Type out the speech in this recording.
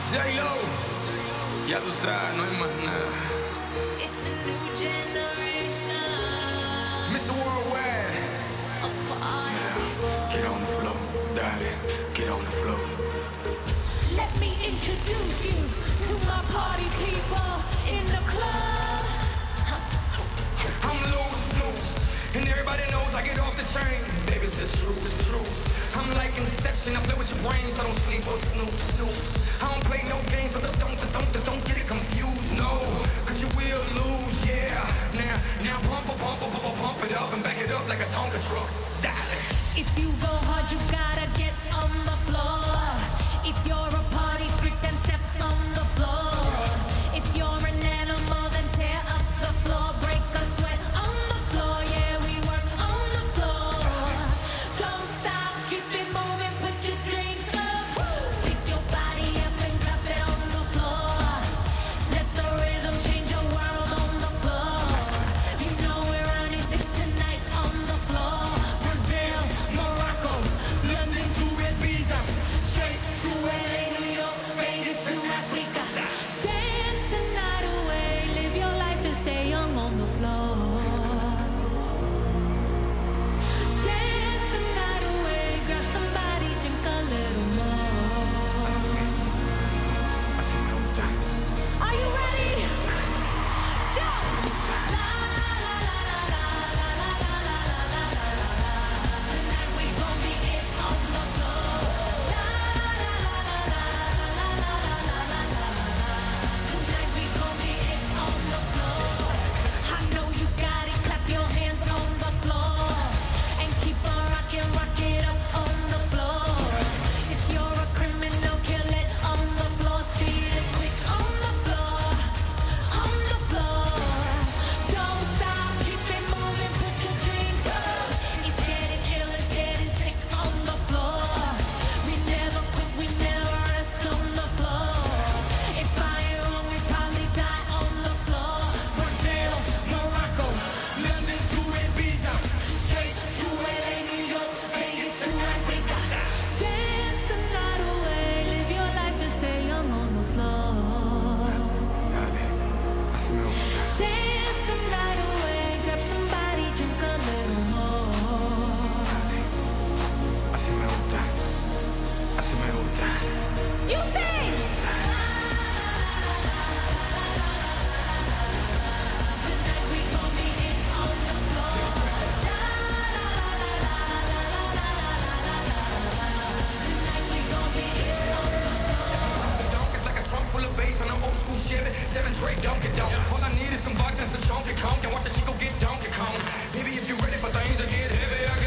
J-Lo, ya tú sabes, no hay más nada. It's a new generation. Mr. Worldwide. Of party people. Get on the floor, daddy, get on the floor. Let me introduce you to my party people in the club. I'm loose, and everybody knows I get off the train. Baby, it's the truth, it's the truth. I'm like Inception, I play with your brains, I don't sleep or snooze. I don't play no games, but don't get it confused, no. Cause you will lose, yeah. Now pump it up and back it up like a Tonka truck. Dale. If you go hard, you gotta get on the floor. If you're a party freak, then step on the floor. If you're an animal, then tear up the floor. Break a sweat on the floor, yeah, we work on the floor. Don't stop, keep it moving, put your drinks up. Pick your body up and drop it on the floor. Let the rhythm change your world on the floor. You know we're running this tonight on the floor. Brazil, Morocco, London to Ibiza, straight to LA, New York, Vegas to Africa. Dance the night away, live your life and stay young on the floor. Dance the night away, grab somebody, drink a little more. Así me gusta. Are you ready? Jump! Tonight we gon' be it on the floor. Tonight we gon' be it on the floor. I know you got it, clap your hands on the floor. And keep on rockin', rock it up on the floor. If you're a criminal, kill it on the floor. Steal it quick on the floor. On the floor. Don't stop, keep it moving, put your drinks up. It's getting ill, it's getting sick on the floor. We never quit, we never rest on the floor. If I ain't wrong, we probably die on the floor. Brazil, Morocco, London to Ibiza, straight to LA, New York, Vegas to Africa. Dance the night away, live your life and stay young on the floor. Dale, así me gusta. Dance the night away, grab somebody, drink a little more. Dale, así me gusta. Así me gusta. You sing! Tonight we gon' be it on the floor. Tonight we gon' be it on the floor. The donk is like a trunk full of bass on an old school Chevy. 7 tray Donkey Donk. All I need is some vodka and some Chunky Conk. And watch a chico get Donkey Kong. Baby, if you're ready for things to get heavy, I